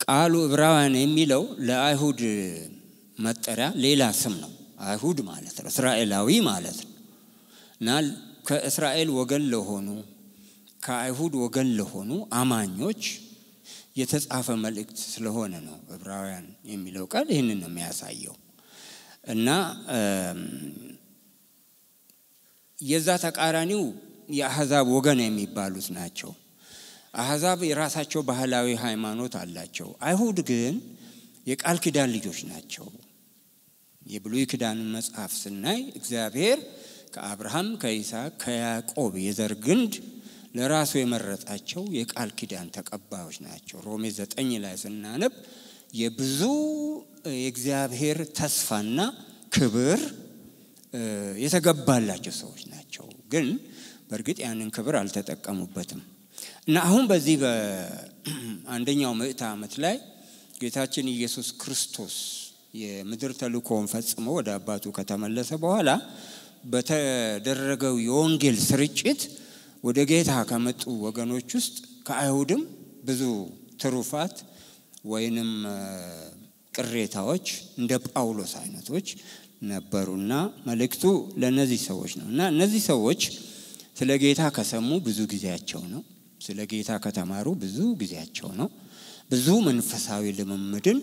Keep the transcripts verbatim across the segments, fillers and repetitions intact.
ቃሉ ዕብራውያን የሚለው ለአይሁድ መጠሪያ ሌላ ስም ነው አይሁድ ማለት ነው እስራኤላዊ ማለት ነው እና ከእስራኤል ወገን ለሆኑ ከአይሁድ ወገን ለሆኑ አማኞች የተጻፈ መልእክት ስለሆነ ነው ዕብራውያን የሚለው ቃል ይሄንን ነው የሚያሳየው እና የዛ ተቃራኒው የአሕዛብ ወገን የሚባሉት ናቸው አሕዛብ የራሳቸው ባህላዊ ሃይማኖት አላቸው አይሁድ ግን የቃል ኪዳን ልጆች ናቸው የብሉይ ኪዳን መጽሐፍ ስናይ እግዚአብሔር ከአብርሃም ከይስሐቅ ከያዕቆብ የዘር ግንድ ለራሱ የመረጣቸው የቃል ኪዳን ተቀባዮች ናቸው ሮሜ ዘጠኝ ላይ ስናነብ የብዙ የእግዚአብሔር ተስፋና ክብር የተገባላቸው ሰዎች ናቸው ግን በርግጥ ያንን ክብር አልተጠቀሙበትም እና አሁን በዚህ በአንደኛው ምዕተ ዓመት ላይ ጌታችን ኢየሱስ ክርስቶስ የምድር ተልእኮውን ፈጽሞ ወደ አባቱ ከተመለሰ በኋላ በተደረገው የወንጌል ስርጭት ወደ ጌታ ከመጡ ወገኖች ውስጥ ከአይሁድም ብዙ ትሩፋት ወይንም ቅሬታዎች እንደ ጳውሎስ አይነቶች ነበሩና መልእክቱ ለነዚህ ሰዎች ነውና እነዚህ ሰዎች ስለ ጌታ ከሰሙ ብዙ ጊዜያቸው ነው ስለ ጌታ ከተማሩ ብዙ ጊዜያቸው ነው ብዙ መንፈሳዊ ልምምድን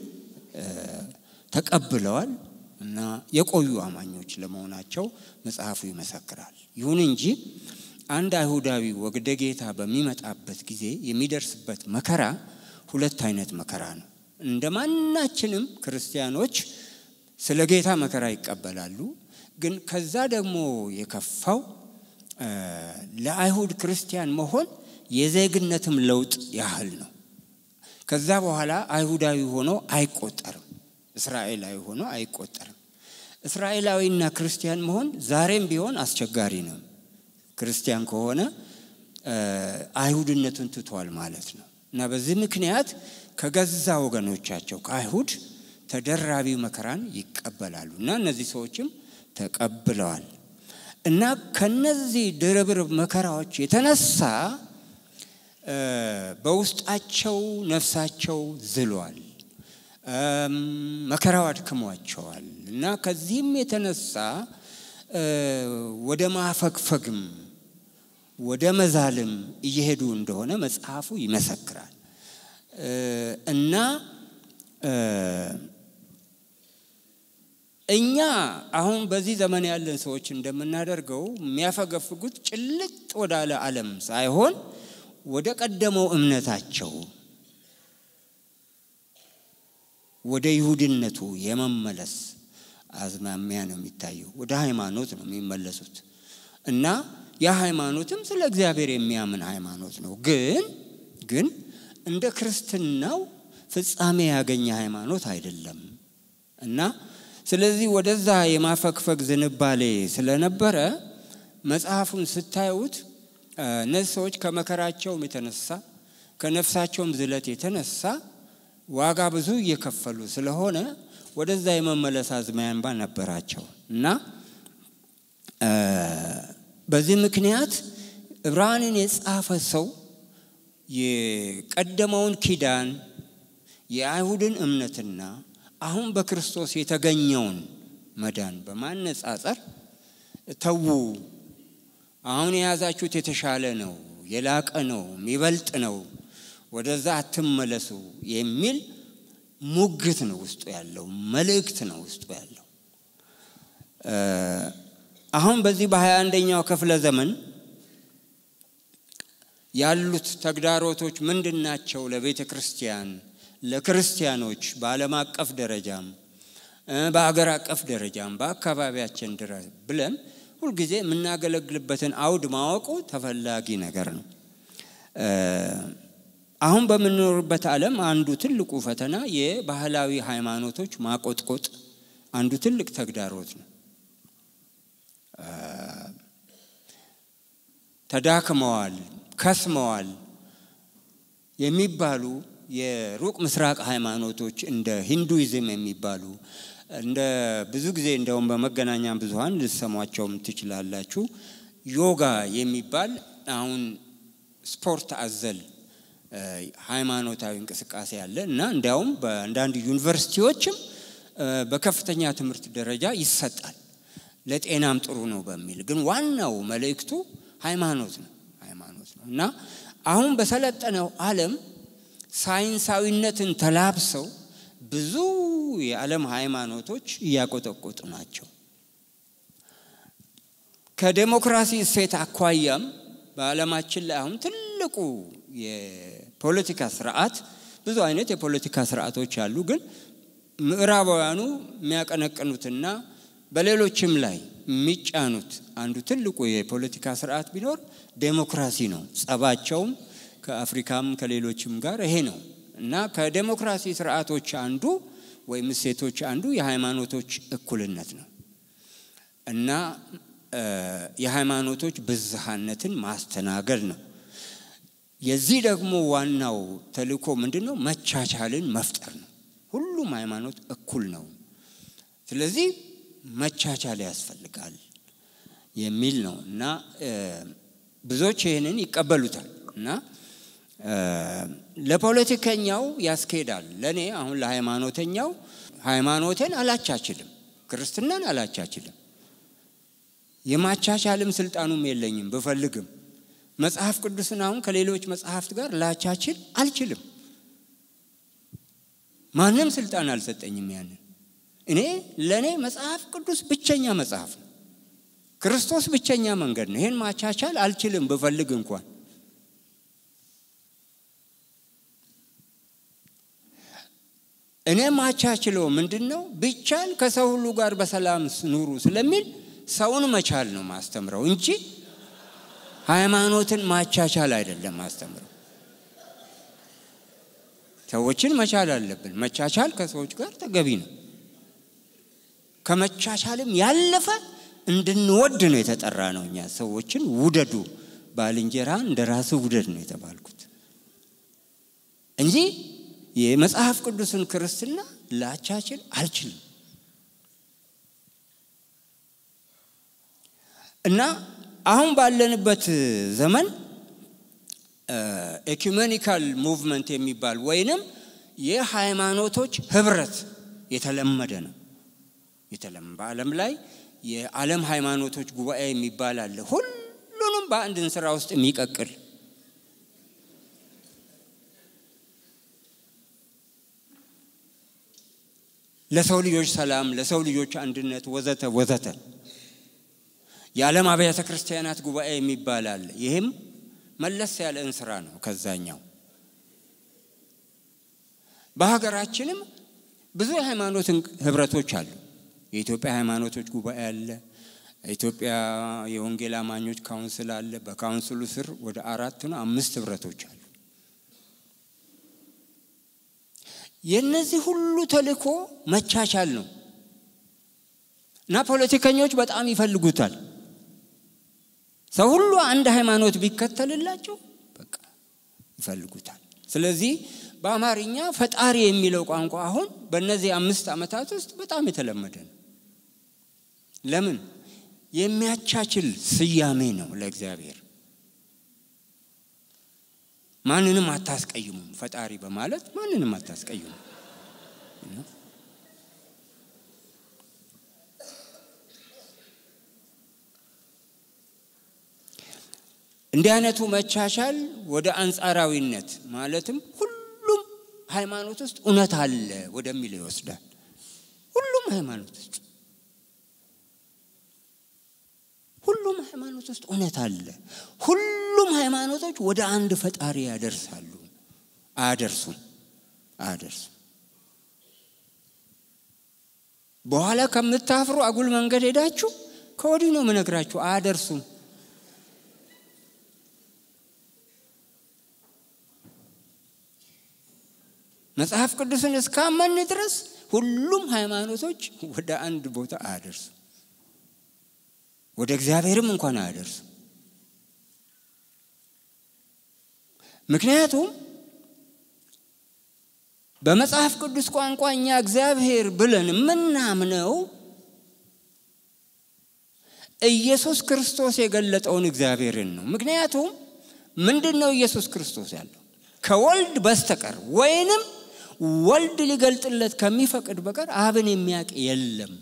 ተቀብለዋል እና የቆዩ አማኞች ለመሆናቸው መጽሐፉ ይመሰክራል ይሁን እንጂ አንድ አይሁዳዊ ወደ ጌታ በሚመጣበት ጊዜ የሚደርስበት መከራ ሁለት አይነት መከራ ነው እንደማናችንም ክርስቲያኖች ስለ ጌታ መከራ ይቀበላሉ ግን ከዛ ደግሞ የከፋው ለአይሁድ ክርስቲያን መሆን የዜግነትም ለውጥ ያህል ነው ከዛ በኋላ አይሁዳዊ ሆኖ አይቆጠርም እስራኤላዊ ሆኖ አይቆጠርም እስራኤላዊና ክርስቲያን መሆን ዛሬም ቢሆን አስቸጋሪ ነው ክርስቲያን ከሆነ አይሁድነቱን ትቷል ማለት ነው እና በዚህ ምክንያት ከገዛ ወገኖቻቸው ከአይሁድ ተደራቢ መከራን ይቀበላሉና እነዚህ ሰዎችም ተቀብለዋል እና ከነዚህ ድርብርብ መከራዎች የተነሳ በውስጣቸው ነፍሳቸው ዝሏል መከራው አድክሟቸዋል እና ከዚህም የተነሳ ወደ ማፈግፈግም ወደ መዛልም እየሄዱ እንደሆነ መጽሐፉ ይመሰክራል እና እኛ አሁን በዚህ ዘመን ያለን ሰዎች እንደምናደርገው የሚያፈገፍጉት ጭልጥ ወዳለ ዓለም ሳይሆን ወደ ቀደመው እምነታቸው ወደ ይሁድነቱ የመመለስ አዝማሚያ ነው የሚታየው ወደ ሃይማኖት ነው የሚመለሱት እና ያ ሃይማኖትም ስለ እግዚአብሔር የሚያምን ሃይማኖት ነው ግን ግን እንደ ክርስትናው ፍጻሜ ያገኘ ሃይማኖት አይደለም እና ስለዚህ ወደዛ የማፈክፈግ ዝንባሌ ስለነበረ መጽሐፉን ስታዩት እነዚህ ሰዎች ከመከራቸው የተነሳ ከነፍሳቸውም ዝለት የተነሳ ዋጋ ብዙ እየከፈሉ ስለሆነ ወደዛ የመመለስ አዝማሚያ ነበራቸው እና በዚህ ምክንያት ዕብራውያንን የጻፈ ሰው የቀደመውን ኪዳን የአይሁድን እምነትና አሁን በክርስቶስ የተገኘውን መዳን በማነጻጸር ተው አሁን የያዛችሁት የተሻለ ነው የላቀ ነው የሚበልጥ ነው ወደዛ አትመለሱ የሚል ሙግት ነው ውስጡ ያለው መልእክት ነው ውስጡ ያለው አሁን በዚህ በሃያ አንደኛው ክፍለ ዘመን ያሉት ተግዳሮቶች ምንድናቸው ለቤተ ክርስቲያን ለክርስቲያኖች በዓለም አቀፍ ደረጃም በአገር አቀፍ ደረጃም በአካባቢያችን ድረስ ብለን ሁሉ ጊዜ የምናገለግልበትን አውድ ማወቁ ተፈላጊ ነገር ነው አሁን በመኖርበት ዓለም አንዱ ትልቁ ፈተና የባህላዊ ሃይማኖቶች ማቆጥቆጥ አንዱ ትልቅ ተግዳሮት ነው ተዳክመዋል ከስመዋል የሚባሉ የሩቅ ምስራቅ ሃይማኖቶች እንደ ሂንዱይዝም የሚባሉ እንደ ብዙ ጊዜ እንደውም በመገናኛ ብዙሃን ልሰሟቸውም ትችላላችሁ ዮጋ የሚባል አሁን ስፖርት አዘል ሃይማኖታዊ እንቅስቃሴ ያለ እና እንዲያውም በአንዳንድ ዩኒቨርሲቲዎችም በከፍተኛ ትምህርት ደረጃ ይሰጣል ለጤናም ጥሩ ነው በሚል ግን ዋናው መልእክቱ ሃይማኖት ነው ሃይማኖት ነው እና አሁን በሰለጠነው ዓለም ሳይንሳዊነትን ተላብሰው ብዙ የዓለም ሃይማኖቶች ያቆጠቆጡ ናቸው ከዲሞክራሲ እሴት አኳያም በዓለማችን ላይ አሁን ትልቁ የፖለቲካ ስርዓት ብዙ አይነት የፖለቲካ ስርዓቶች አሉ ግን ምዕራባውያኑ የሚያቀነቅኑትና በሌሎችም ላይ የሚጫኑት አንዱ ትልቁ የፖለቲካ ስርዓት ቢኖር ዲሞክራሲ ነው ጸባቸውም ከአፍሪካም ከሌሎችም ጋር ይሄ ነው እና ከዲሞክራሲ ስርዓቶች አንዱ ወይም እሴቶች አንዱ የሃይማኖቶች እኩልነት ነው እና የሃይማኖቶች ብዝሃነትን ማስተናገድ ነው የዚህ ደግሞ ዋናው ተልእኮ ምንድነው መቻቻልን መፍጠር ነው ሁሉም ሃይማኖት እኩል ነው ስለዚህ መቻቻል ያስፈልጋል የሚል ነው እና ብዙዎች ይሄንን ይቀበሉታል እና ለፖለቲከኛው ያስኬዳል ለኔ አሁን ለሃይማኖተኛው ሃይማኖቴን አላቻችልም ክርስትናን አላቻችልም የማቻቻልም ስልጣኑም የለኝም በፈልግም መጽሐፍ ቅዱስን አሁን ከሌሎች መጽሐፍት ጋር ላቻችል አልችልም ማንንም ስልጣን አልሰጠኝም ያንን እኔ ለኔ መጽሐፍ ቅዱስ ብቸኛ መጽሐፍ ነው ክርስቶስ ብቸኛ መንገድ ነው ይሄን ማቻቻል አልችልም በፈልግ እንኳን እኔ ማቻችለው ምንድነው ቢቻል ከሰው ሁሉ ጋር በሰላም ኑሩ ስለሚል ሰውን መቻል ነው ማስተምረው እንጂ ሃይማኖትን ማቻቻል አይደለም ማስተምረው ሰዎችን መቻል አለብን መቻቻል ከሰዎች ጋር ተገቢ ነው ከመቻቻልም ያለፈ እንድንወድ ነው የተጠራ ነው እኛ ሰዎችን ውደዱ ባልንጀራን እንደራስ ውደድ ነው የተባልኩት እንጂ የመጽሐፍ ቅዱስን ክርስትና ላቻችል አልችልም እና አሁን ባለንበት ዘመን ኢኩሜኒካል ሙቭመንት የሚባል ወይንም የሃይማኖቶች ህብረት የተለመደ ነው የተለመደ በዓለም ላይ የዓለም ሃይማኖቶች ጉባኤ የሚባል አለ ሁሉንም በአንድ እንስራ ውስጥ የሚቀቅል ለሰው ልጆች ሰላም ለሰው ልጆች አንድነት ወዘተ ወዘተ የዓለም አብያተ ክርስቲያናት ጉባኤ የሚባል አለ ይሄም መለስ ያለ እንስራ ነው ከዛኛው በሀገራችንም ብዙ የሃይማኖት ህብረቶች አሉ የኢትዮጵያ ሃይማኖቶች ጉባኤ አለ ኢትዮጵያ የወንጌል አማኞች ካውንስል አለ በካውንስሉ ስር ወደ አራት ነው አምስት ህብረቶች አሉ የነዚህ ሁሉ ተልእኮ መቻቻል ነው እና ፖለቲከኞች በጣም ይፈልጉታል ሰው ሁሉ አንድ ሃይማኖት ቢከተልላቸው በቃ ይፈልጉታል ስለዚህ በአማርኛ ፈጣሪ የሚለው ቋንቋ አሁን በእነዚህ አምስት አመታት ውስጥ በጣም የተለመደ ነው ለምን የሚያቻችል ስያሜ ነው ለእግዚአብሔር ማንንም አታስቀይሙ ፈጣሪ በማለት ማንንም አታስቀይሙ እንዲህ አይነቱ መቻቻል ወደ አንጻራዊነት ማለትም ሁሉም ሃይማኖት ውስጥ እውነት አለ ወደሚል ይወስዳል ሁሉም ሃይማኖት ውስጥ ሁሉም ሃይማኖት ውስጥ እውነት አለ ሁሉም ሃይማኖቶች ወደ አንድ ፈጣሪ ያደርሳሉ አያደርሱም አያደርሱም በኋላ ከምታፍሩ አጉል መንገድ ሄዳችሁ ከወዲሁ ነው መነግራችሁ አያደርሱም መጽሐፍ ቅዱስን እስካመን ድረስ ሁሉም ሃይማኖቶች ወደ አንድ ቦታ አያደርሱም ወደ እግዚአብሔርም እንኳን አያደርሱም ምክንያቱም በመጽሐፍ ቅዱስ ቋንቋኛ እግዚአብሔር ብለን ምናምነው ኢየሱስ ክርስቶስ የገለጠውን እግዚአብሔርን ነው ምክንያቱም ምንድነው ኢየሱስ ክርስቶስ ያለው ከወልድ በስተቀር ወይንም ወልድ ሊገልጥለት ከሚፈቅድ በቀር አብን የሚያውቅ የለም።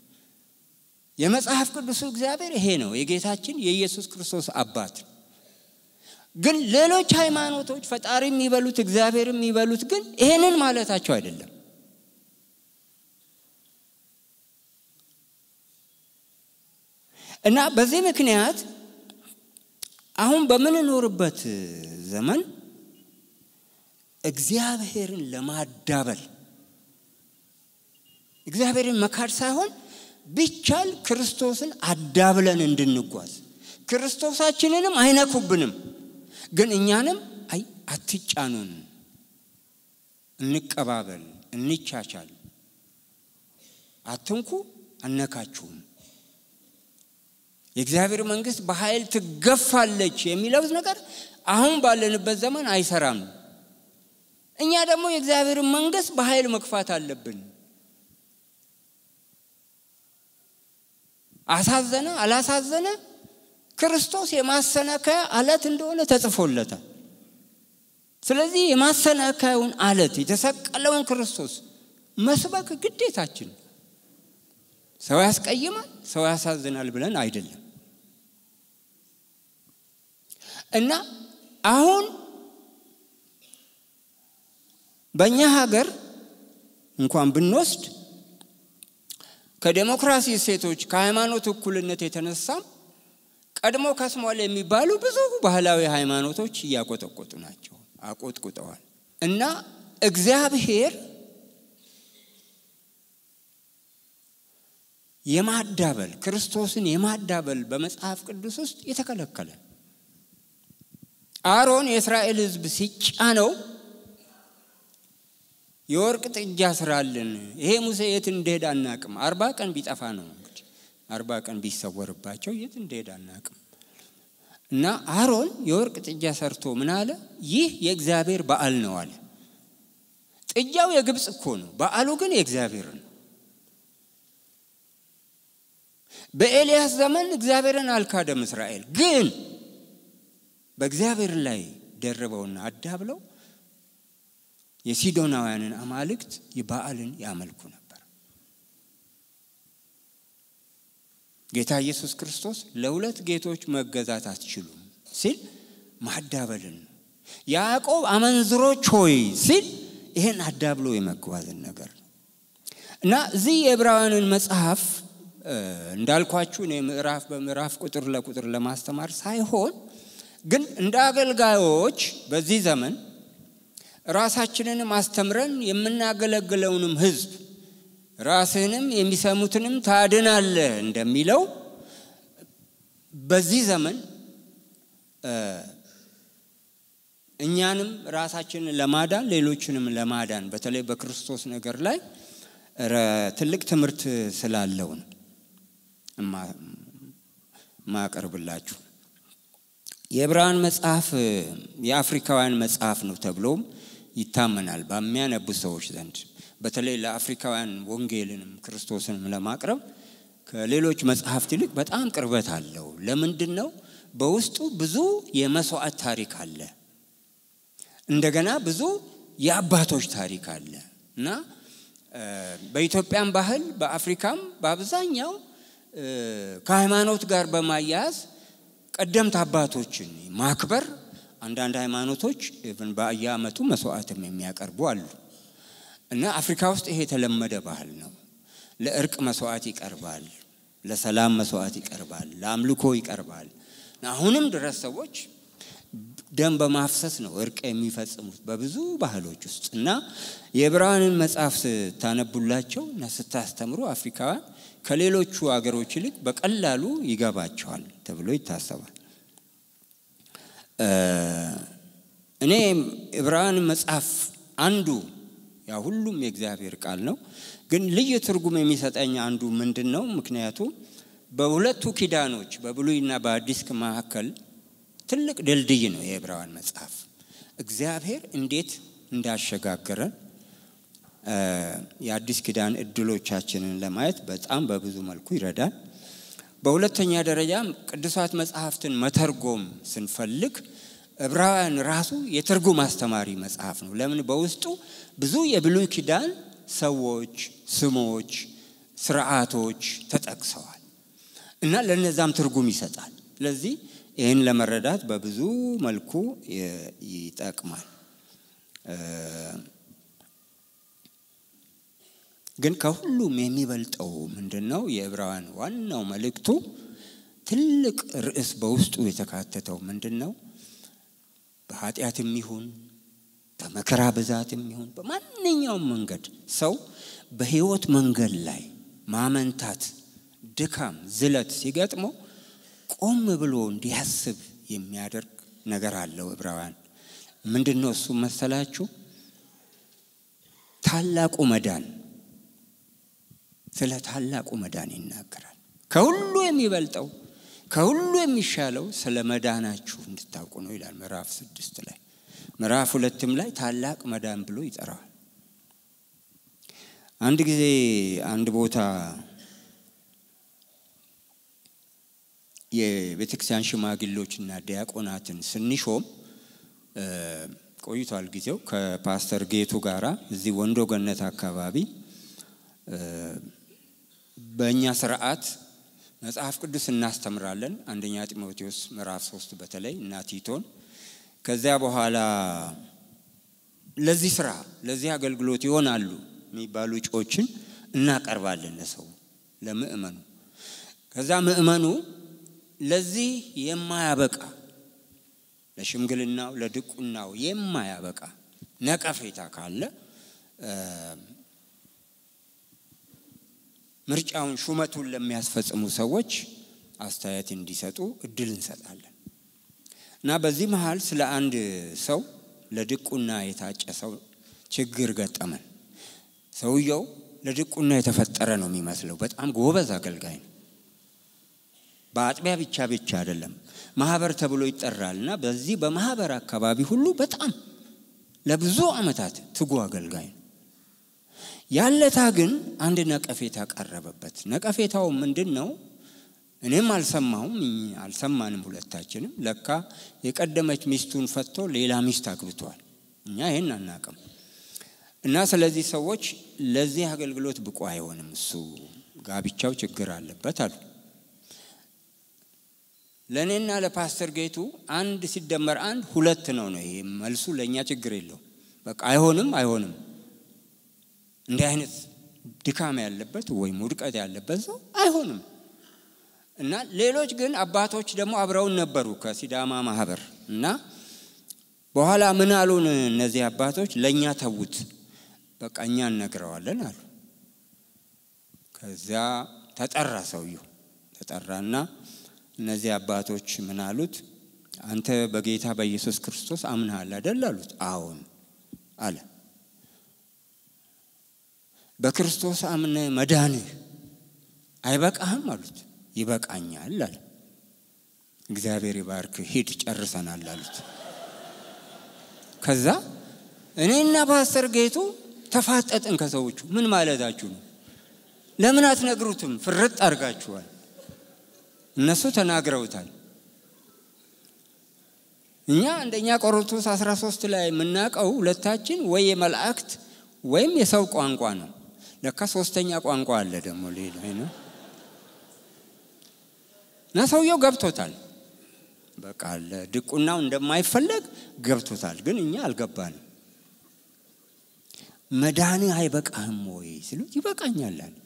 የመጽሐፍ ቅዱስ እግዚአብሔር ይሄ ነው የጌታችን የኢየሱስ ክርስቶስ አባት። ግን ሌሎች ሃይማኖቶች ፈጣሪም ይበሉት እግዚአብሔርም ይበሉት ግን ይሄንን ማለታቸው አይደለም። እና በዚህ ምክንያት አሁን በመንኖርበት ዘመን እግዚአብሔርን ለማዳበል እግዚአብሔርን መካድ ሳይሆን ቢቻል ክርስቶስን አዳብለን እንድንጓዝ ክርስቶሳችንንም አይነኩብንም ግን እኛንም አይ አትጫኑን እንቀባበል እንቻቻል አትንኩ አነካችሁም የእግዚአብሔር መንግስት በኃይል ትገፋለች የሚለው ነገር አሁን ባለንበት ዘመን አይሰራም። እኛ ደግሞ የእግዚአብሔር መንግስት በኃይል መግፋት አለብን። አሳዘነ አላሳዘነ ክርስቶስ የማሰናከያ አለት እንደሆነ ተጽፎለታል። ስለዚህ የማሰናከያውን አለት የተሰቀለውን ክርስቶስ መስበክ ግዴታችን። ሰው ያስቀይማል ሰው ያሳዝናል ብለን አይደለም። እና አሁን በእኛ ሀገር እንኳን ብንወስድ ከዲሞክራሲ ሴቶች ከሃይማኖት እኩልነት የተነሳ ቀድሞ ከስሟል የሚባሉ ብዙ ባህላዊ ሃይማኖቶች ያቆጠቆጡ ናቸው አቆጥቁጠዋል። እና እግዚአብሔር የማዳበል ክርስቶስን የማዳበል በመጽሐፍ ቅዱስ ውስጥ የተከለከለ አሮን የእስራኤል ሕዝብ ሲጫነው የወርቅ ጥጃ ስራልን ይሄ ሙሴ የት እንደሄደ አናቅም አርባ ቀን ቢጠፋ ነው እንግዲህ አርባ ቀን ቢሰወርባቸው የት እንደሄደ አናቅም። እና አሮን የወርቅ ጥጃ ሰርቶ ምን አለ ይህ የእግዚአብሔር በዓል ነው አለ። ጥጃው የግብጽ እኮ ነው በዓሉ ግን የእግዚአብሔር ነው። በኤልያስ ዘመን እግዚአብሔርን አልካደም እስራኤል ግን በእግዚአብሔር ላይ ደረበውና አዳብለው የሲዶናውያንን አማልክት የበዓልን ያመልኩ ነበር። ጌታ ኢየሱስ ክርስቶስ ለሁለት ጌቶች መገዛት አትችሉም ሲል ማዳበልን ያዕቆብ አመንዝሮች ሆይ ሲል ይሄን አዳብሎ የመጓዝን ነገር እና እዚህ የዕብራውያንን መጽሐፍ እንዳልኳችሁ ነው ምዕራፍ በምዕራፍ ቁጥር ለቁጥር ለማስተማር ሳይሆን ግን እንደ አገልጋዮች በዚህ ዘመን ራሳችንንም አስተምረን የምናገለግለውንም ህዝብ ራስህንም የሚሰሙትንም ታድናለህ እንደሚለው በዚህ ዘመን እኛንም ራሳችንን ለማዳን ሌሎችንም ለማዳን በተለይ በክርስቶስ ነገር ላይ ትልቅ ትምህርት ስላለው ነው ማቀርብላችሁ። የዕብራውያን መጽሐፍ የአፍሪካውያን መጽሐፍ ነው ተብሎም ይታመናል በሚያነቡ ሰዎች ዘንድ በተለይ ለአፍሪካውያን ወንጌልንም ክርስቶስንም ለማቅረብ ከሌሎች መጽሐፍት ይልቅ በጣም ቅርበት አለው። ለምንድነው? በውስጡ ብዙ የመስዋዕት ታሪክ አለ እንደገና ብዙ የአባቶች ታሪክ አለ እና በኢትዮጵያም ባህል በአፍሪካም በአብዛኛው ከሃይማኖት ጋር በማያያዝ ቀደምት አባቶችን ማክበር አንዳንድ ሃይማኖቶች even በአያመቱ መስዋዕትም የሚያቀርቡ አሉ እና አፍሪካ ውስጥ ይሄ የተለመደ ባህል ነው። ለእርቅ መስዋዕት ይቀርባል ለሰላም መስዋዕት ይቀርባል ለአምልኮ ይቀርባል። አሁንም ድረስ ሰዎች ደም በማፍሰስ ነው እርቅ የሚፈጽሙት በብዙ ባህሎች ውስጥ እና የዕብራውያንን መጽሐፍ ታነቡላቸው እና ስታስተምሩ አፍሪካውያን ከሌሎቹ አገሮች ይልቅ በቀላሉ ይገባቸዋል ተብሎ ይታሰባል። እኔ ዕብራውያን መጽሐፍ አንዱ ያ ሁሉም የእግዚአብሔር ቃል ነው ግን ልዩ ትርጉም የሚሰጠኝ አንዱ ምንድነው? ምክንያቱም በሁለቱ ኪዳኖች በብሉይና በአዲስ መካከል ትልቅ ድልድይ ነው የዕብራውያን መጽሐፍ። እግዚአብሔር እንዴት እንዳሸጋገረን የአዲስ ኪዳን እድሎቻችንን ለማየት በጣም በብዙ መልኩ ይረዳል። በሁለተኛ ደረጃ ቅዱሳት መጽሐፍትን መተርጎም ስንፈልግ ዕብራውያን ራሱ የትርጉም አስተማሪ መጽሐፍ ነው። ለምን በውስጡ ብዙ የብሉይ ኪዳን ሰዎች ስሞች ስርዓቶች ተጠቅሰዋል እና ለነዛም ትርጉም ይሰጣል። ስለዚህ ይሄን ለመረዳት በብዙ መልኩ ይጠቅማል። ግን ከሁሉም የሚበልጠው ምንድነው? የዕብራውያን ዋናው መልእክቱ ትልቅ ርዕስ በውስጡ የተካተተው ምንድነው? በኃጢአትም ይሁን በመከራ ብዛትም ይሁን በማንኛውም መንገድ ሰው በህይወት መንገድ ላይ ማመንታት ድካም ዝለት ሲገጥመው ቆም ብሎ እንዲያስብ የሚያደርግ ነገር አለው። ዕብራውያን ምንድነው እሱ መሰላችሁ? ታላቁ መዳን ስለ ታላቁ መዳን ይናገራል። ከሁሉ የሚበልጠው ከሁሉ የሚሻለው ስለ መዳናችሁ እንድታውቁ ነው ይላል ምዕራፍ ስድስት ላይ። ምዕራፍ ሁለትም ላይ ታላቅ መዳን ብሎ ይጠራዋል። አንድ ጊዜ አንድ ቦታ የቤተክርስቲያን ሽማግሌዎችና ዲያቆናትን ስንሾም ቆይቷል ጊዜው ከፓስተር ጌቱ ጋራ እዚህ ወንዶ ገነት አካባቢ በእኛ ሥርዓት መጽሐፍ ቅዱስ እናስተምራለን። አንደኛ ጢሞቴዎስ ምዕራፍ ሶስት በተለይ እና ቲቶን ከዚያ በኋላ ለዚህ ሥራ ለዚህ አገልግሎት ይሆናሉ የሚባሉ እጩዎችን እናቀርባለን ለሰው ለምእመኑ። ከዛ ምእመኑ ለዚህ የማያበቃ ለሽምግልናው ለድቁናው የማያበቃ ነቀፌታ ካለ ምርጫውን ሹመቱን ለሚያስፈጽሙ ሰዎች አስተያየት እንዲሰጡ እድል እንሰጣለን። እና በዚህ መሃል ስለ አንድ ሰው ለድቁና የታጨ ሰው ችግር ገጠመን። ሰውየው ለድቁና የተፈጠረ ነው የሚመስለው። በጣም ጎበዝ አገልጋይ ነው። በአጥቢያ ብቻ ብቻ አይደለም ማህበር ተብሎ ይጠራልና በዚህ በማህበር አካባቢ ሁሉ በጣም ለብዙ አመታት ትጉ አገልጋይ ነው። ያለታ ግን አንድ ነቀፌታ ቀረበበት። ነቀፌታው ምንድነው? እኔም አልሰማሁም አልሰማንም ሁለታችንም። ለካ የቀደመች ሚስቱን ፈቶ ሌላ ሚስት አግብቷል። እኛ ይሄን አናውቅም። እና ስለዚህ ሰዎች ለዚህ አገልግሎት ብቁ አይሆንም፣ እሱ ጋብቻው ችግር አለበት አሉ። ለኔና ለፓስተር ጌቱ አንድ ሲደመር አንድ ሁለት ነው ነው። ይሄ መልሱ ለኛ ችግር የለው። በቃ አይሆንም አይሆንም እንዲህ አይነት ድካም ያለበት ወይ ሙድቀት ያለበት ሰው አይሆንም። እና ሌሎች ግን አባቶች ደግሞ አብረውን ነበሩ ከሲዳማ ማህበር እና በኋላ ምን አሉን እነዚህ አባቶች? ለኛ ተውት በቃ እኛ እንነግረዋለን አሉ። ከዛ ተጠራ ሰውየው ተጠራና እነዚህ አባቶች ምን አሉት? አንተ በጌታ በኢየሱስ ክርስቶስ አምነሃል አይደል አሉት። አዎን አለ። በክርስቶስ አምነ መዳንህ አይበቃህም አሉት። ይበቃኛል አለ። እግዚአብሔር ይባርክ ሂድ ጨርሰናል አሉት። ከዛ እኔና ፓስተር ጌቱ ተፋጠጥን ከሰዎቹ። ምን ማለታችሁ ነው? ለምን አትነግሩትም? ፍርጥ አርጋችኋል። እነሱ ተናግረውታል። እኛ አንደኛ ቆሮንቶስ አስራ ሶስት ላይ ምናቀው ሁለታችን ወይ የመላእክት ወይም የሰው ቋንቋ ነው። ለካ ሶስተኛ ቋንቋ አለ ደግሞ ሌላ ነው። ናሰውየው ገብቶታል። በቃ ለድቁናው እንደማይፈልግ ገብቶታል። ግን እኛ አልገባንም። መዳን አይበቃህም ወይ ሲሉት ይበቃኛል አለ።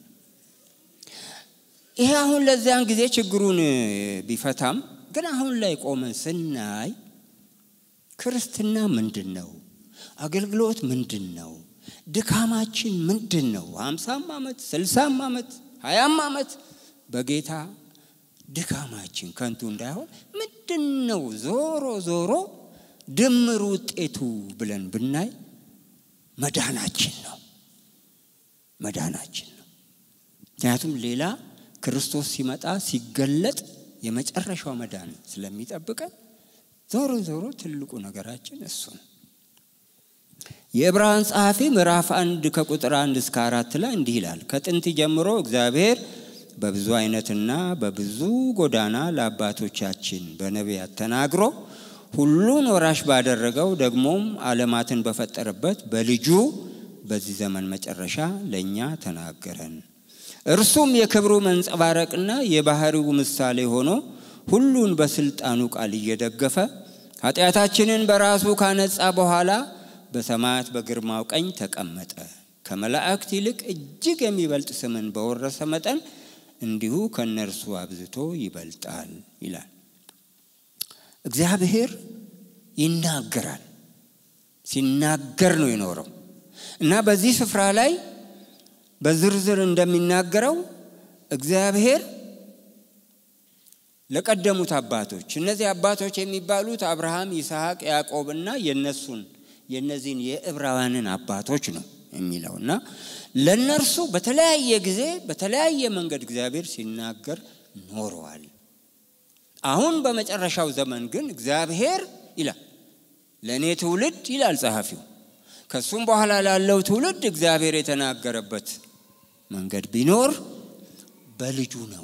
ይሄ አሁን ለዚያን ጊዜ ችግሩን ቢፈታም ግን አሁን ላይ ቆመን ስናይ ክርስትና ምንድነው? አገልግሎት ምንድነው? ድካማችን ምንድነው? ሃምሳም አመት ስልሳም አመት ሃያም አመት በጌታ ድካማችን ከንቱ እንዳይሆን ምንድነው ዞሮ ዞሮ ድምር ውጤቱ ብለን ብናይ መዳናችን ነው። መዳናችን ነው። ምክንያቱም ሌላ ክርስቶስ ሲመጣ ሲገለጥ የመጨረሻው መዳን ስለሚጠብቀን ዞሮ ዞሮ ትልቁ ነገራችን እሱ ነው። የዕብራውያን ጸሐፊ ምዕራፍ አንድ ከቁጥር አንድ እስከ አራት ላይ እንዲህ ይላል። ከጥንት ጀምሮ እግዚአብሔር በብዙ አይነትና በብዙ ጎዳና ለአባቶቻችን በነቢያት ተናግሮ ሁሉን ወራሽ ባደረገው ደግሞም ዓለማትን በፈጠረበት በልጁ በዚህ ዘመን መጨረሻ ለኛ ተናገረን። እርሱም የክብሩ መንጸባረቅና የባህሪው ምሳሌ ሆኖ ሁሉን በስልጣኑ ቃል እየደገፈ ኃጢአታችንን በራሱ ካነጻ በኋላ በሰማያት በግርማው ቀኝ ተቀመጠ። ከመላእክት ይልቅ እጅግ የሚበልጥ ስምን በወረሰ መጠን እንዲሁ ከነርሱ አብዝቶ ይበልጣል ይላል። እግዚአብሔር ይናገራል። ሲናገር ነው የኖረው እና በዚህ ስፍራ ላይ በዝርዝር እንደሚናገረው እግዚአብሔር ለቀደሙት አባቶች እነዚህ አባቶች የሚባሉት አብርሃም፣ ይስሐቅ፣ ያዕቆብና የነሱን የነዚህን የዕብራውያንን አባቶች ነው የሚለውና ለነርሱ በተለያየ ጊዜ በተለያየ መንገድ እግዚአብሔር ሲናገር ኖሯል። አሁን በመጨረሻው ዘመን ግን እግዚአብሔር ይላል ለኔ ትውልድ ይላል ጸሐፊው ከሱም በኋላ ላለው ትውልድ እግዚአብሔር የተናገረበት መንገድ ቢኖር በልጁ ነው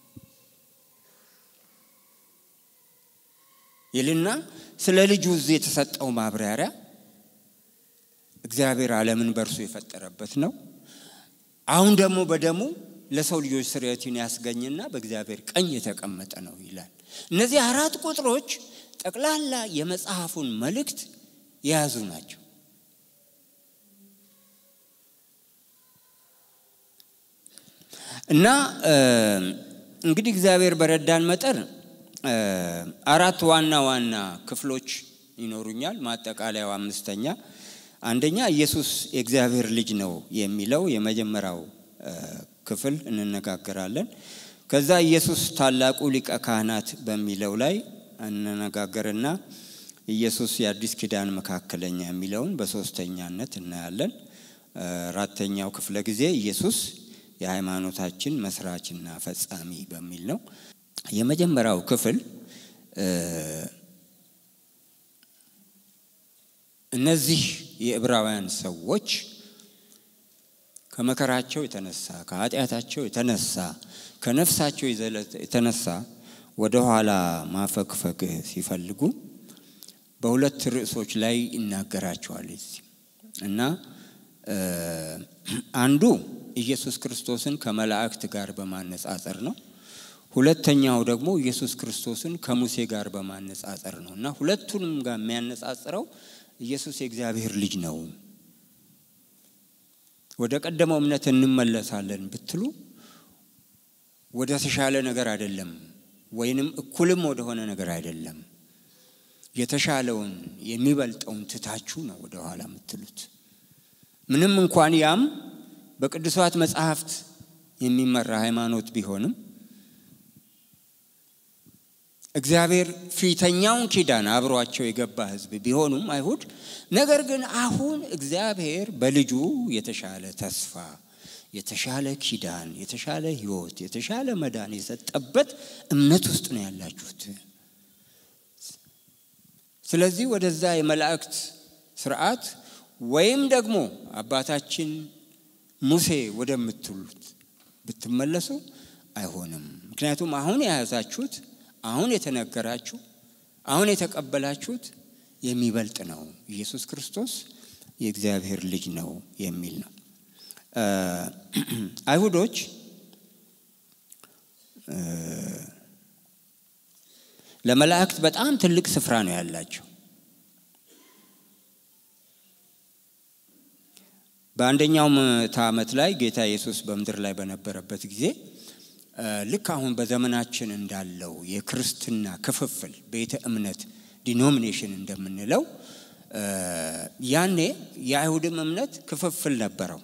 ይልና ስለ ልጁ እዚህ የተሰጠው ማብራሪያ እግዚአብሔር ዓለምን በርሱ የፈጠረበት ነው። አሁን ደግሞ በደሙ ለሰው ልጆች ስርየትን ያስገኝና በእግዚአብሔር ቀኝ የተቀመጠ ነው ይላል። እነዚህ አራት ቁጥሮች ጠቅላላ የመጽሐፉን መልእክት የያዙ ናቸው። እና እንግዲህ እግዚአብሔር በረዳን መጠን አራት ዋና ዋና ክፍሎች ይኖሩኛል። ማጠቃለያው አምስተኛ አንደኛ ኢየሱስ የእግዚአብሔር ልጅ ነው የሚለው የመጀመሪያው ክፍል እንነጋገራለን። ከዛ ኢየሱስ ታላቁ ሊቀ ካህናት በሚለው ላይ እንነጋገርና ኢየሱስ የአዲስ ኪዳን መካከለኛ የሚለውን በሶስተኛነት እናያለን። አራተኛው ክፍለ ጊዜ ኢየሱስ የሃይማኖታችን መስራችና ፈጻሚ በሚል ነው። የመጀመሪያው ክፍል እነዚህ የዕብራውያን ሰዎች ከመከራቸው የተነሳ ከኃጢአታቸው የተነሳ ከነፍሳቸው የተነሳ ወደ ኋላ ማፈግፈግ ሲፈልጉ በሁለት ርዕሶች ላይ ይናገራቸዋል እና አንዱ ኢየሱስ ክርስቶስን ከመላእክት ጋር በማነጻጸር ነው። ሁለተኛው ደግሞ ኢየሱስ ክርስቶስን ከሙሴ ጋር በማነጻጸር ነውና ሁለቱንም ጋር የሚያነጻጽረው ኢየሱስ የእግዚአብሔር ልጅ ነው። ወደ ቀደመው እምነት እንመለሳለን ብትሉ ወደ ተሻለ ነገር አይደለም ወይንም እኩልም ወደ ሆነ ነገር አይደለም። የተሻለውን የሚበልጠውን ትታችሁ ነው ወደ ኋላ የምትሉት። ምንም እንኳን ያም በቅዱሳት መጻሕፍት የሚመራ ሃይማኖት ቢሆንም እግዚአብሔር ፊተኛውን ኪዳን አብሯቸው የገባ ሕዝብ ቢሆኑም አይሁድ ነገር ግን አሁን እግዚአብሔር በልጁ የተሻለ ተስፋ የተሻለ ኪዳን የተሻለ ሕይወት የተሻለ መዳን የሰጠበት እምነት ውስጥ ነው ያላችሁት። ስለዚህ ወደዛ የመላእክት ሥርዓት ወይም ደግሞ አባታችን ሙሴ ወደምትሉት ብትመለሱ አይሆንም። ምክንያቱም አሁን የያዛችሁት አሁን የተነገራችሁ አሁን የተቀበላችሁት የሚበልጥ ነው። ኢየሱስ ክርስቶስ የእግዚአብሔር ልጅ ነው የሚል ነው። አይሁዶች ለመላእክት በጣም ትልቅ ስፍራ ነው ያላቸው። በአንደኛው ምዕተ ዓመት ላይ ጌታ ኢየሱስ በምድር ላይ በነበረበት ጊዜ ልክ አሁን በዘመናችን እንዳለው የክርስትና ክፍፍል ቤተ እምነት ዲኖሚኔሽን እንደምንለው ያኔ የአይሁድም እምነት ክፍፍል ነበረው።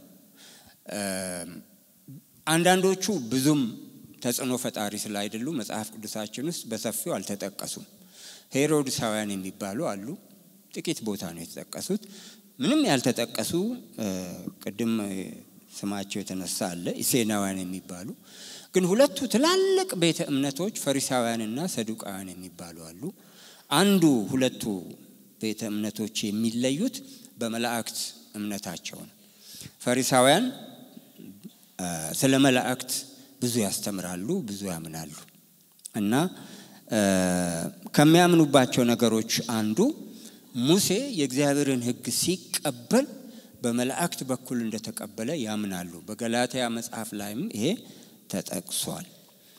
አንዳንዶቹ ብዙም ተጽዕኖ ፈጣሪ ስላይደሉ መጽሐፍ ቅዱሳችን ውስጥ በሰፊው አልተጠቀሱም። ሄሮድሳውያን የሚባሉ አሉ፣ ጥቂት ቦታ ነው የተጠቀሱት። ምንም ያልተጠቀሱ ቅድም ስማቸው የተነሳ አለ ኢሴናውያን የሚባሉ። ግን ሁለቱ ትላልቅ ቤተ እምነቶች ፈሪሳውያንና ሰዱቃውያን የሚባሉ አሉ። አንዱ ሁለቱ ቤተ እምነቶች የሚለዩት በመላእክት እምነታቸው ነው። ፈሪሳውያን ስለ መላእክት ብዙ ያስተምራሉ፣ ብዙ ያምናሉ እና ከሚያምኑባቸው ነገሮች አንዱ ሙሴ የእግዚአብሔርን ሕግ ሲቀበል በመላእክት በኩል እንደተቀበለ ያምናሉ። በገላትያ መጽሐፍ ላይም ይሄ ተጠቅሷል።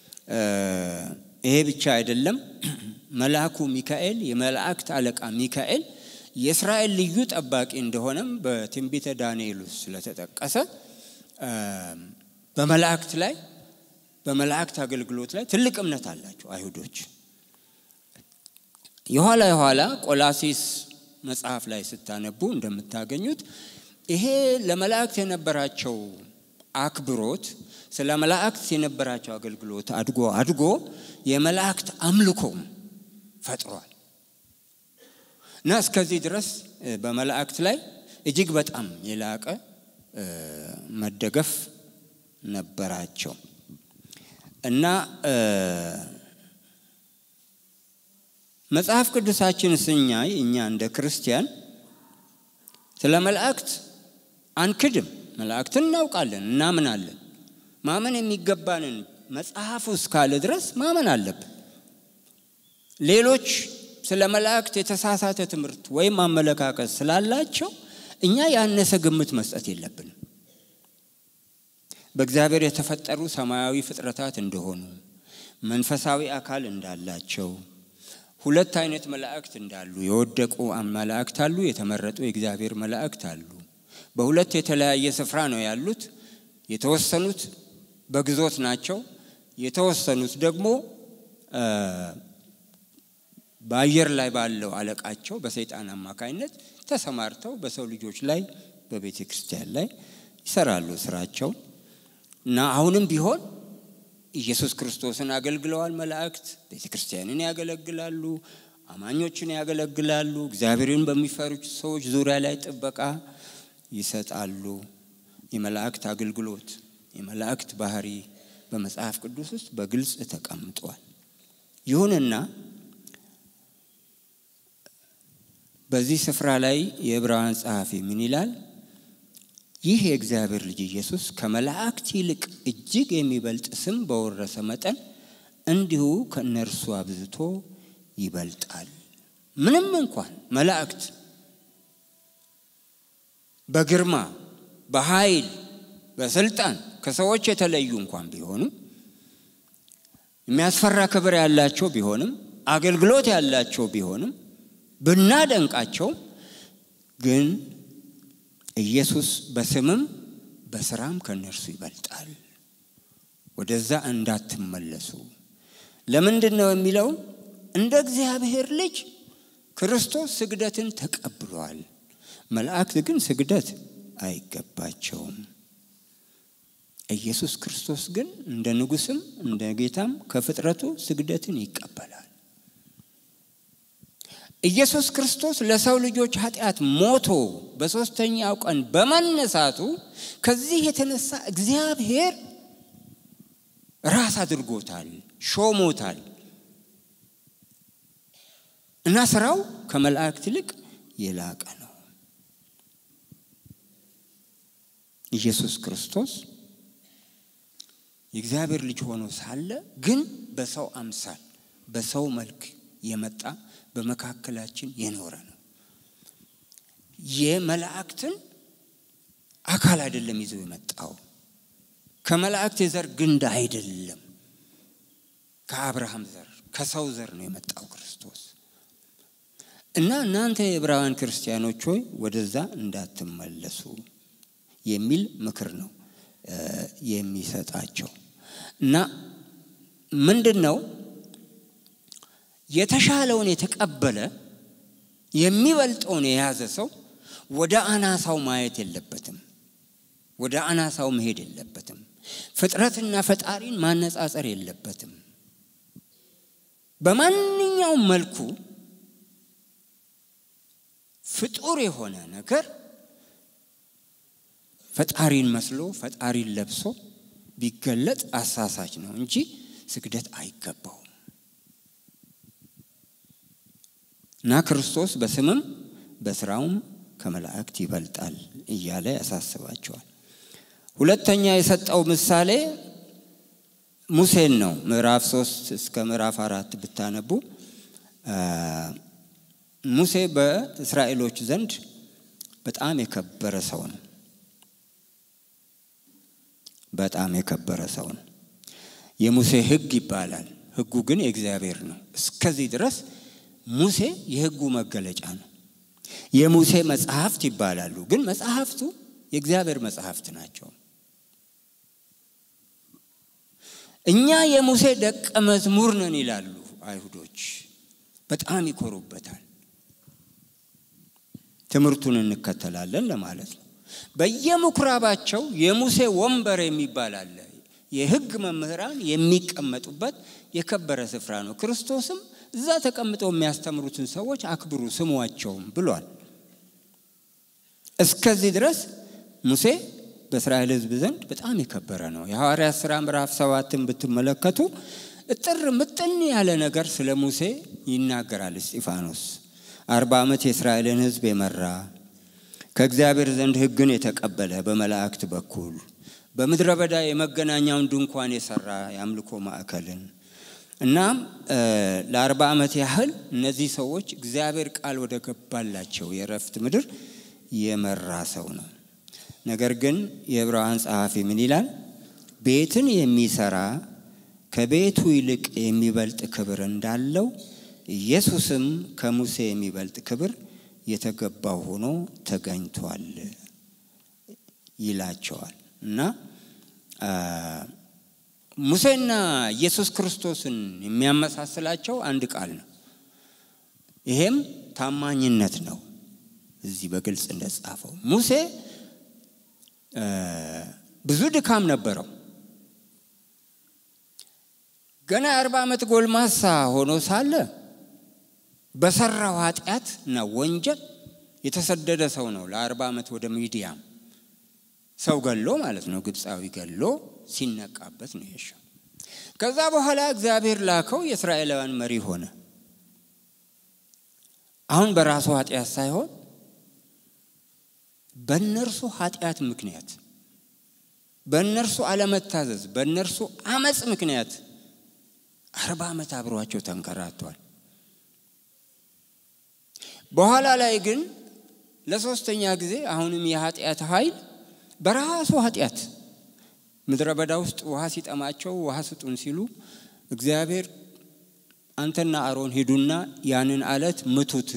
ይሄ ብቻ አይደለም። መልአኩ ሚካኤል የመላእክት አለቃ ሚካኤል የእስራኤል ልዩ ጠባቂ እንደሆነም በትንቢተ ዳንኤል ውስጥ ስለተጠቀሰ በመላእክት ላይ በመላእክት አገልግሎት ላይ ትልቅ እምነት አላቸው አይሁዶች። የኋላ የኋላ ቆላሲስ መጽሐፍ ላይ ስታነቡ እንደምታገኙት ይሄ ለመላእክት የነበራቸው አክብሮት ስለ መላእክት የነበራቸው አገልግሎት አድጎ አድጎ የመላእክት አምልኮም ፈጥሯል። እና እስከዚህ ድረስ በመላእክት ላይ እጅግ በጣም የላቀ መደገፍ ነበራቸው። እና መጽሐፍ ቅዱሳችን ስናይ እኛ እንደ ክርስቲያን ስለ መላእክት አንክድም። መላእክትን እናውቃለን፣ እናምናለን። ማመን የሚገባንን መጽሐፍ ውስጥ ካለ ድረስ ማመን አለብን። ሌሎች ስለ መላእክት የተሳሳተ ትምህርት ወይም አመለካከት ስላላቸው እኛ ያነሰ ግምት መስጠት የለብንም። በእግዚአብሔር የተፈጠሩ ሰማያዊ ፍጥረታት እንደሆኑ፣ መንፈሳዊ አካል እንዳላቸው፣ ሁለት አይነት መላእክት እንዳሉ፣ የወደቁ መላእክት አሉ፣ የተመረጡ የእግዚአብሔር መላእክት አሉ። በሁለት የተለያየ ስፍራ ነው ያሉት። የተወሰኑት በግዞት ናቸው፣ የተወሰኑት ደግሞ በአየር ላይ ባለው አለቃቸው በሰይጣን አማካይነት ተሰማርተው በሰው ልጆች ላይ በቤተ ክርስቲያን ላይ ይሰራሉ ስራቸው። እና አሁንም ቢሆን ኢየሱስ ክርስቶስን አገልግለዋል መላእክት፣ ቤተ ክርስቲያንን ያገለግላሉ፣ አማኞችን ያገለግላሉ፣ እግዚአብሔርን በሚፈሩት ሰዎች ዙሪያ ላይ ጥበቃ ይሰጣሉ። የመላእክት አገልግሎት የመላእክት ባህሪ በመጽሐፍ ቅዱስ ውስጥ በግልጽ ተቀምጧል። ይሁንና በዚህ ስፍራ ላይ የዕብራውያን ጸሐፊ ምን ይላል? ይህ የእግዚአብሔር ልጅ ኢየሱስ ከመላእክት ይልቅ እጅግ የሚበልጥ ስም በወረሰ መጠን እንዲሁ ከነርሱ አብዝቶ ይበልጣል። ምንም እንኳን መላእክት በግርማ በኃይል በስልጣን ከሰዎች የተለዩ እንኳን ቢሆኑ የሚያስፈራ ክብር ያላቸው ቢሆንም አገልግሎት ያላቸው ቢሆንም ብናደንቃቸው ግን ኢየሱስ በስምም በስራም ከነርሱ ይበልጣል። ወደዛ እንዳትመለሱ። ለምንድነው የሚለው? እንደ እግዚአብሔር ልጅ ክርስቶስ ስግደትን ተቀብሏል። መላእክት ግን ስግደት አይገባቸውም። ኢየሱስ ክርስቶስ ግን እንደ ንጉስም እንደ ጌታም ከፍጥረቱ ስግደትን ይቀበላል። ኢየሱስ ክርስቶስ ለሰው ልጆች ኃጢአት ሞቶ በሶስተኛው ቀን በመነሳቱ ከዚህ የተነሳ እግዚአብሔር ራስ አድርጎታል፣ ሾሞታል። እና ስራው ከመላእክት ይልቅ የላቀ ነው። ኢየሱስ ክርስቶስ የእግዚአብሔር ልጅ ሆኖ ሳለ ግን በሰው አምሳል በሰው መልክ የመጣ በመካከላችን የኖረ ነው። የመላእክትን አካል አይደለም ይዞ የመጣው። ከመላእክት የዘር ግንድ አይደለም፣ ከአብርሃም ዘር ከሰው ዘር ነው የመጣው ክርስቶስ። እና እናንተ የዕብራውያን ክርስቲያኖች ሆይ ወደዛ እንዳትመለሱ የሚል ምክር ነው የሚሰጣቸው። እና ምንድነው የተሻለውን የተቀበለ የሚበልጠውን የያዘ ሰው ወደ አናሳው ማየት የለበትም፣ ወደ አናሳው መሄድ የለበትም። ፍጥረትና ፈጣሪን ማነጻጸር የለበትም። በማንኛውም መልኩ ፍጡር የሆነ ነገር ፈጣሪን መስሎ ፈጣሪን ለብሶ ቢገለጥ አሳሳች ነው እንጂ ስግደት አይገባው። እና ክርስቶስ በስምም በስራውም ከመላእክት ይበልጣል እያለ ያሳስባቸዋል። ሁለተኛ የሰጠው ምሳሌ ሙሴን ነው ምዕራፍ ሶስት እስከ ምዕራፍ አራት ብታነቡ ሙሴ በእስራኤሎች ዘንድ በጣም የከበረ ሰው ነው። በጣም የከበረ ሰው ነው። የሙሴ ሕግ ይባላል። ሕጉ ግን የእግዚአብሔር ነው። እስከዚህ ድረስ ሙሴ የሕጉ መገለጫ ነው። የሙሴ መጽሐፍት ይባላሉ። ግን መጽሐፍቱ የእግዚአብሔር መጽሐፍት ናቸው። እኛ የሙሴ ደቀ መዝሙር ነን ይላሉ አይሁዶች። በጣም ይኮሩበታል። ትምህርቱን እንከተላለን ለማለት ነው። በየምኩራባቸው የሙሴ ወንበር የሚባል አለ። የሕግ መምህራን የሚቀመጡበት የከበረ ስፍራ ነው። ክርስቶስም እዛ ተቀምጠው የሚያስተምሩትን ሰዎች አክብሩ ስሟቸውም ብሏል። እስከዚህ ድረስ ሙሴ በእስራኤል ሕዝብ ዘንድ በጣም የከበረ ነው። የሐዋርያት ሥራ ምዕራፍ ሰባትን ብትመለከቱ እጥር ምጥን ያለ ነገር ስለ ሙሴ ይናገራል እስጢፋኖስ። አርባ ዓመት የእስራኤልን ሕዝብ የመራ ከእግዚአብሔር ዘንድ ሕግን የተቀበለ በመላእክት በኩል በምድረ በዳ የመገናኛውን ድንኳን የሰራ የአምልኮ ማዕከልን እናም ለአርባ ዓመት ያህል እነዚህ ሰዎች እግዚአብሔር ቃል ወደ ገባላቸው የረፍት ምድር የመራ ሰው ነው። ነገር ግን የዕብራውያን ጸሐፊ ምን ይላል? ቤትን የሚሰራ ከቤቱ ይልቅ የሚበልጥ ክብር እንዳለው ኢየሱስም ከሙሴ የሚበልጥ ክብር የተገባው ሆኖ ተገኝቷል ይላቸዋል። እና ሙሴና ኢየሱስ ክርስቶስን የሚያመሳስላቸው አንድ ቃል ነው። ይሄም ታማኝነት ነው። እዚህ በግልጽ እንደጻፈው ሙሴ ብዙ ድካም ነበረው። ገና አርባ ዓመት ጎልማሳ ሆኖ ሳለ በሰራው ኃጢአት እና ወንጀል የተሰደደ ሰው ነው። ለአርባ ዓመት ወደ ሚዲያም ሰው ገሎ ማለት ነው፣ ግብፃዊ ገሎ ሲነቃበት ነው የሻው። ከዛ በኋላ እግዚአብሔር ላከው፣ የእስራኤላውያን መሪ ሆነ። አሁን በራሱ ኃጢአት ሳይሆን በእነርሱ ኃጢአት ምክንያት፣ በእነርሱ አለመታዘዝ፣ በእነርሱ አመጽ ምክንያት አርባ ዓመት አብሯቸው ተንከራቷል። በኋላ ላይ ግን ለሶስተኛ ጊዜ አሁንም የኃጢአት ኃይል በራሱ ኃጢአት ምድረ በዳ ውስጥ ውሃ ሲጠማቸው ውሃ ስጡን ሲሉ እግዚአብሔር አንተና አሮን ሄዱና ያንን አለት ምቱት፣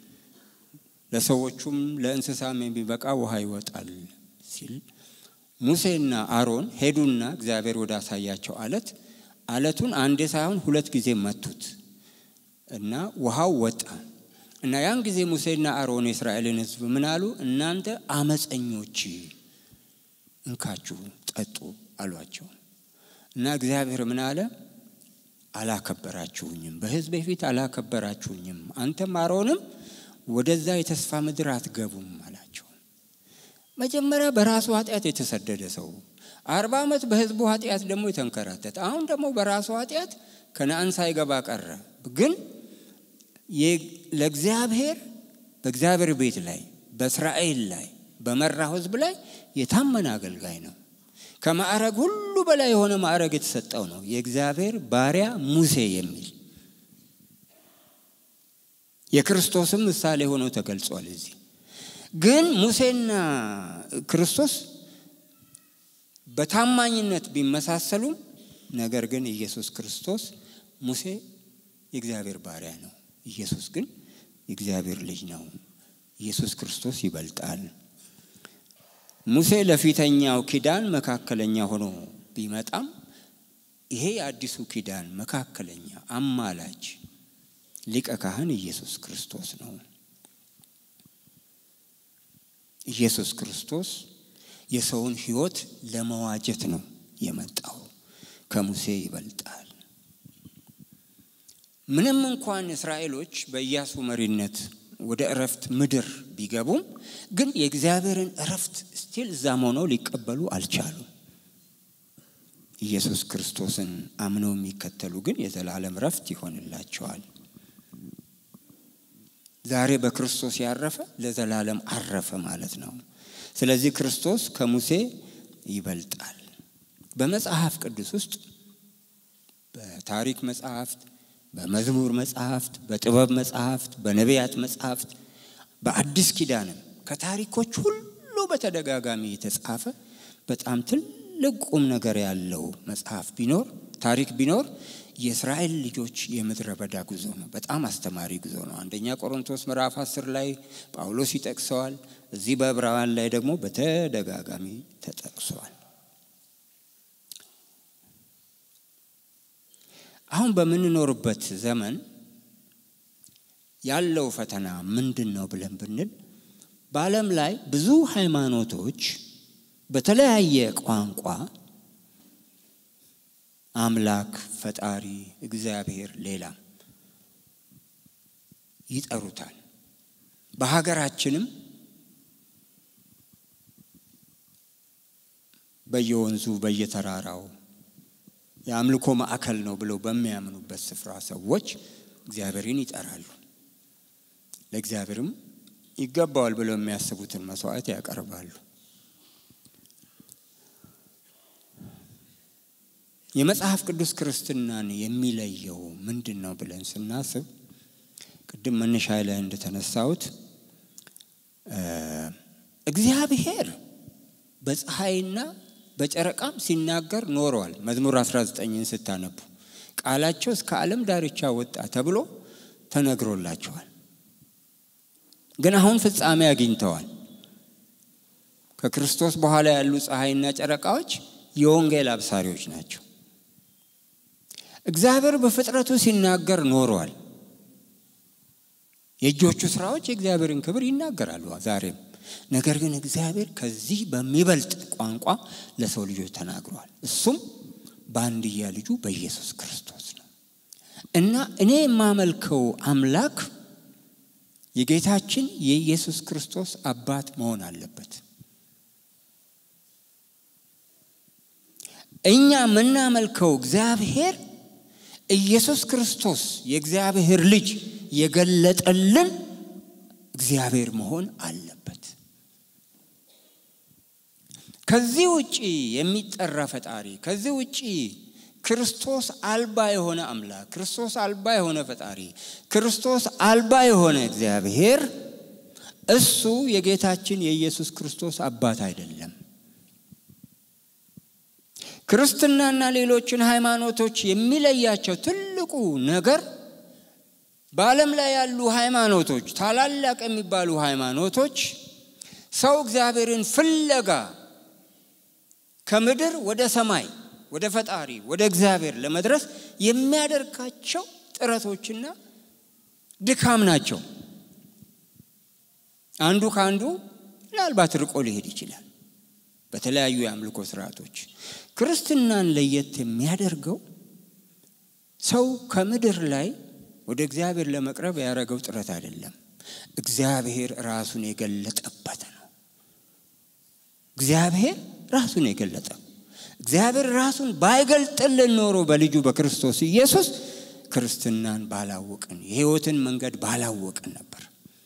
ለሰዎቹም ለእንስሳም የሚበቃ ውሃ ይወጣል ሲል ሙሴና አሮን ሄዱና እግዚአብሔር ወደ አሳያቸው አለት አለቱን አንዴ ሳይሆን ሁለት ጊዜ መቱት እና ውሃው ወጣ። እና ያን ጊዜ ሙሴና አሮን የእስራኤልን ሕዝብ ምን አሉ? እናንተ አመፀኞች እንካችሁ ጠጡ አሏቸው። እና እግዚአብሔር ምን አለ? አላከበራችሁኝም፣ በሕዝብ ፊት አላከበራችሁኝም፣ አንተም አሮንም ወደዛ የተስፋ ምድር አትገቡም አላቸው። መጀመሪያ በራሱ ኃጢአት የተሰደደ ሰው አርባ ዓመት በሕዝቡ ኃጢአት ደግሞ የተንከራተተ፣ አሁን ደግሞ በራሱ ኃጢአት ከነዓን ሳይገባ ቀረ። ግን ለእግዚአብሔር በእግዚአብሔር ቤት ላይ በእስራኤል ላይ በመራው ሕዝብ ላይ የታመነ አገልጋይ ነው። ከማዕረግ ሁሉ በላይ የሆነ ማዕረግ የተሰጠው ነው፣ የእግዚአብሔር ባሪያ ሙሴ የሚል የክርስቶስም ምሳሌ ሆኖ ተገልጿል እዚህ። ግን ሙሴና ክርስቶስ በታማኝነት ቢመሳሰሉም ነገር ግን ኢየሱስ ክርስቶስ ሙሴ የእግዚአብሔር ባሪያ ነው፣ ኢየሱስ ግን የእግዚአብሔር ልጅ ነው። ኢየሱስ ክርስቶስ ይበልጣል። ሙሴ ለፊተኛው ኪዳን መካከለኛ ሆኖ ቢመጣም ይሄ የአዲሱ ኪዳን መካከለኛ አማላጅ ሊቀ ካህን ኢየሱስ ክርስቶስ ነው። ኢየሱስ ክርስቶስ የሰውን ሕይወት ለመዋጀት ነው የመጣው። ከሙሴ ይበልጣል። ምንም እንኳን እስራኤሎች በኢያሱ መሪነት ወደ እረፍት ምድር ቢገቡም ግን የእግዚአብሔርን እረፍት ስቲል ዛም ሆነው ሊቀበሉ አልቻሉም። ኢየሱስ ክርስቶስን አምነው የሚከተሉ ግን የዘላለም እረፍት ይሆንላቸዋል። ዛሬ በክርስቶስ ያረፈ ለዘላለም አረፈ ማለት ነው። ስለዚህ ክርስቶስ ከሙሴ ይበልጣል። በመጽሐፍ ቅዱስ ውስጥ በታሪክ መጽሐፍት፣ በመዝሙር መጽሐፍት፣ በጥበብ መጽሐፍት፣ በነቢያት መጽሐፍት፣ በአዲስ ኪዳንም ከታሪኮች ሁሉ በተደጋጋሚ የተጻፈ በጣም ትልቅ ቁም ነገር ያለው መጽሐፍ ቢኖር ታሪክ ቢኖር የእስራኤል ልጆች የምድረ በዳ ጉዞ ነው። በጣም አስተማሪ ጉዞ ነው። አንደኛ ቆሮንቶስ ምዕራፍ አስር ላይ ጳውሎስ ይጠቅሰዋል። እዚህ በዕብራውያን ላይ ደግሞ በተደጋጋሚ ተጠቅሷል። አሁን በምንኖርበት ዘመን ያለው ፈተና ምንድነው ብለን ብንል በዓለም ላይ ብዙ ሃይማኖቶች በተለያየ ቋንቋ አምላክ፣ ፈጣሪ፣ እግዚአብሔር ሌላ ይጠሩታል። በሀገራችንም በየወንዙ በየተራራው የአምልኮ ማዕከል ነው ብለው በሚያምኑበት ስፍራ ሰዎች እግዚአብሔርን ይጠራሉ። ለእግዚአብሔርም ይገባዋል ብለው የሚያስቡትን መስዋዕት ያቀርባሉ። የመጽሐፍ ቅዱስ ክርስትናን የሚለየው ምንድነው ብለን ስናስብ ቅድም መነሻዬ ላይ እንደተነሳሁት እግዚአብሔር በፀሐይና በጨረቃም ሲናገር ኖሯል። መዝሙር አስራ ዘጠኝን ስታነቡ ቃላቸው እስከ ዓለም ዳርቻ ወጣ ተብሎ ተነግሮላቸዋል። ግን አሁን ፍጻሜ አግኝተዋል። ከክርስቶስ በኋላ ያሉ ፀሐይና ጨረቃዎች የወንጌል አብሳሪዎች ናቸው። እግዚአብሔር በፍጥረቱ ሲናገር ኖሯል። የእጆቹ ስራዎች የእግዚአብሔርን ክብር ይናገራሉ ዛሬም። ነገር ግን እግዚአብሔር ከዚህ በሚበልጥ ቋንቋ ለሰው ልጆች ተናግሯል። እሱም በአንድያ ልጁ በኢየሱስ ክርስቶስ ነው። እና እኔ የማመልከው አምላክ የጌታችን የኢየሱስ ክርስቶስ አባት መሆን አለበት። እኛ የምናመልከው እግዚአብሔር ኢየሱስ ክርስቶስ የእግዚአብሔር ልጅ የገለጠልን እግዚአብሔር መሆን አለበት። ከዚህ ውጪ የሚጠራ ፈጣሪ፣ ከዚህ ውጪ ክርስቶስ አልባ የሆነ አምላክ፣ ክርስቶስ አልባ የሆነ ፈጣሪ፣ ክርስቶስ አልባ የሆነ እግዚአብሔር እሱ የጌታችን የኢየሱስ ክርስቶስ አባት አይደለም። ክርስትናና ሌሎችን ሃይማኖቶች የሚለያቸው ትልቁ ነገር በዓለም ላይ ያሉ ሃይማኖቶች ታላላቅ የሚባሉ ሃይማኖቶች ሰው እግዚአብሔርን ፍለጋ ከምድር ወደ ሰማይ ወደ ፈጣሪ ወደ እግዚአብሔር ለመድረስ የሚያደርጋቸው ጥረቶችና ድካም ናቸው። አንዱ ካንዱ ምናልባት ርቆ ሊሄድ ይችላል በተለያዩ የአምልኮ ስርዓቶች። ክርስትናን ለየት የሚያደርገው ሰው ከምድር ላይ ወደ እግዚአብሔር ለመቅረብ ያደረገው ጥረት አይደለም። እግዚአብሔር ራሱን የገለጠበት ነው። እግዚአብሔር ራሱን የገለጠው እግዚአብሔር ራሱን ባይገልጥልን ኖሮ በልጁ በክርስቶስ ኢየሱስ ክርስትናን ባላወቅን፣ የሕይወትን መንገድ ባላወቅን ነበር።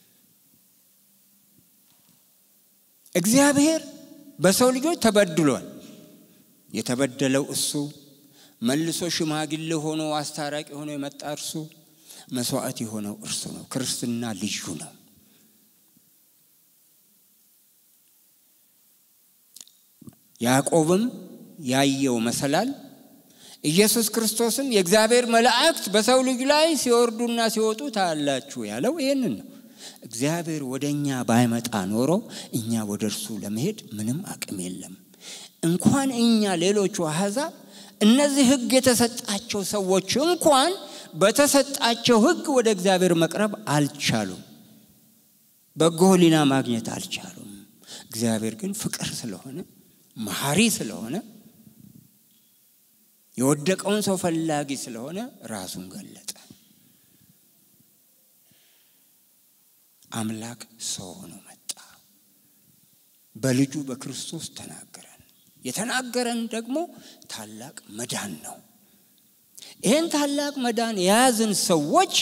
እግዚአብሔር በሰው ልጆች ተበድሏል። የተበደለው እሱ መልሶ ሽማግሌ ሆኖ አስታራቂ ሆኖ የመጣ እርሱ መስዋዕት የሆነው እርሱ ነው። ክርስትና ልዩ ነው። ያዕቆብም ያየው መሰላል ኢየሱስ ክርስቶስም የእግዚአብሔር መላእክት በሰው ልጅ ላይ ሲወርዱና ሲወጡ ታያላችሁ ያለው ይሄንን ነው። እግዚአብሔር ወደኛ ባይመጣ ኖሮ እኛ ወደርሱ ለመሄድ ምንም አቅም የለም። እንኳን እኛ ሌሎቹ አሕዛብ እነዚህ ሕግ የተሰጣቸው ሰዎች እንኳን በተሰጣቸው ሕግ ወደ እግዚአብሔር መቅረብ አልቻሉም። በጎ ሕሊና ማግኘት አልቻሉም። እግዚአብሔር ግን ፍቅር ስለሆነ መሐሪ ስለሆነ የወደቀውን ሰው ፈላጊ ስለሆነ ራሱን ገለጠ። አምላክ ሰው ሆኖ መጣ። በልጁ በክርስቶስ ተናገረን። የተናገረን ደግሞ ታላቅ መዳን ነው። ይሄን ታላቅ መዳን የያዝን ሰዎች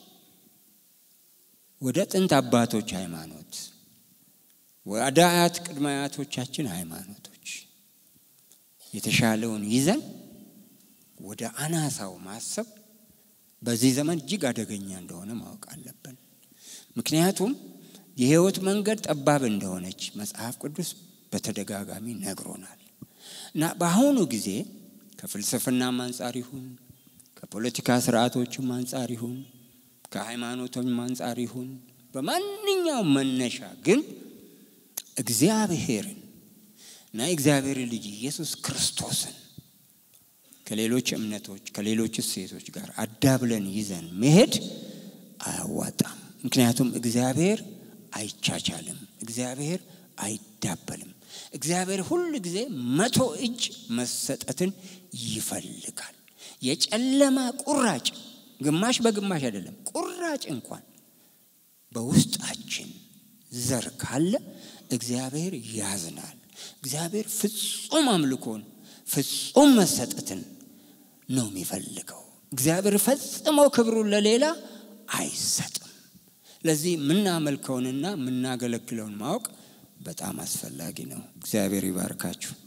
ወደ ጥንት አባቶች ሃይማኖት፣ ወደ አያት ቅድመ አያቶቻችን ሃይማኖቶች የተሻለውን ይዘን ወደ አናሳው ማሰብ በዚህ ዘመን እጅግ አደገኛ እንደሆነ ማወቅ አለብን። ምክንያቱም የህይወት መንገድ ጠባብ እንደሆነች መጽሐፍ ቅዱስ በተደጋጋሚ ነግሮናል። እና በአሁኑ ጊዜ ከፍልስፍናም አንፃር ይሁን ከፖለቲካ ስርዓቶችም አንፃር ይሁን ከሃይማኖቶችም አንፃር ይሁን በማንኛውም መነሻ ግን እግዚአብሔርን እና እግዚአብሔር ልጅ ኢየሱስ ክርስቶስን ከሌሎች እምነቶች ከሌሎች እሴቶች ጋር አዳብለን ይዘን መሄድ አያዋጣም። ምክንያቱም እግዚአብሔር አይቻቻልም፣ እግዚአብሔር አይዳበልም። እግዚአብሔር ሁሉ ጊዜ መቶ እጅ መሰጠትን ይፈልጋል። የጨለማ ቁራጭ ግማሽ በግማሽ አይደለም ቁራጭ እንኳን በውስጣችን ዘር ካለ እግዚአብሔር ያዝናል። እግዚአብሔር ፍጹም አምልኮን ፍጹም መሰጠትን ነው የሚፈልገው። እግዚአብሔር ፈጽሞ ክብሩን ለሌላ አይሰጥም። ለዚህ ምናመልከውንና ምናገለግለውን ማወቅ በጣም አስፈላጊ ነው። እግዚአብሔር ይባርካችሁ።